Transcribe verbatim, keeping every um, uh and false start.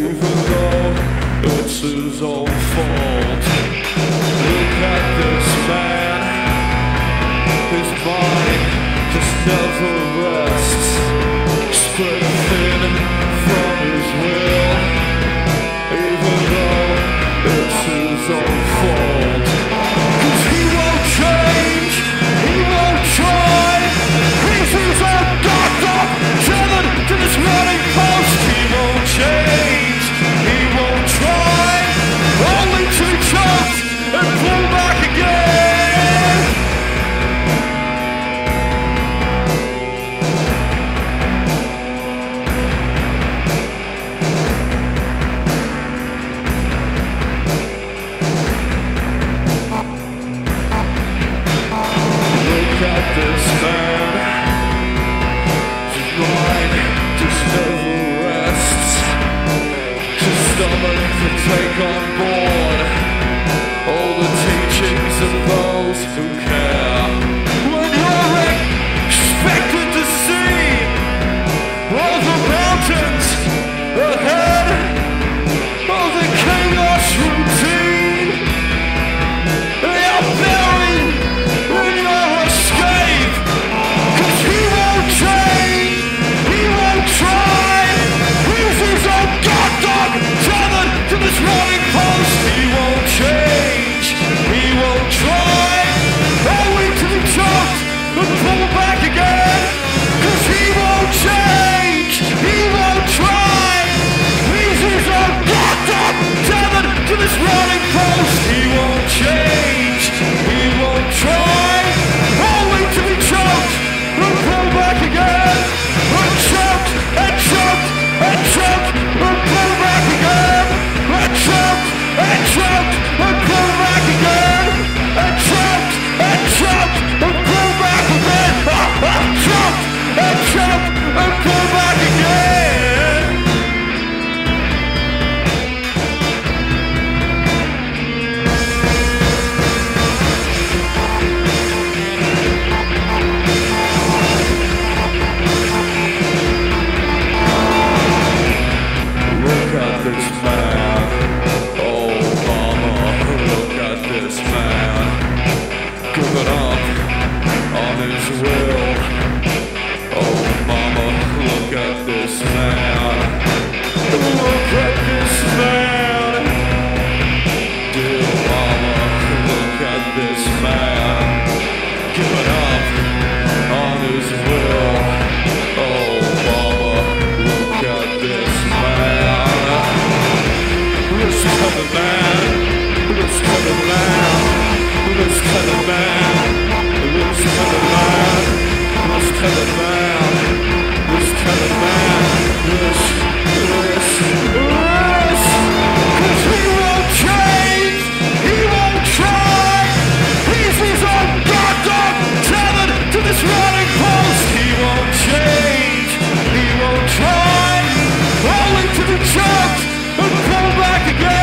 even though it's his own fault. Look at this man, his mind just never rests, spread thin from his will, even though it's his own fault. 'Cause he won't change, he won't try, he's his own god up, tethered to this running post. He won't change, he won't try, only to be choked and pull back again. Look at this man, his mind just never rests, his stomach to take on board all the teachings of those who care. When you're expected to see all the mountains ahead of the chaos routine, they are buried in your escape. 'Cause he won't change, he won't try, he's his own god dog, tethered to this running post. He won't change, he won't try, only to be choked and pull back again. 'Cause he won't change, he won't try, he's his own god dog, tethered to this running post. He won't change, he won't try, only to be choked and pull back again. And choked, and choked, and choked, and pull back again. And choked, and choked, and pull back again. And choked, and choked, and pull back again. And choked, and choked, and pull back again. Look at this man, oh mama, look at this man, giving up on his will. Oh mama, look at this man, look at this man. Dear mama, look at this man, giving up on his will. Oh mama, look at this man. Let's tell the man, let's tell the man, let's tell the man, let's tell the man, let's tell the man, let's tell the man, let's, let's, let's. 'Cause he won't change, he won't try, he's his own god dog, tethered to this running post. He won't change, he won't try, only to be choked and pull back again.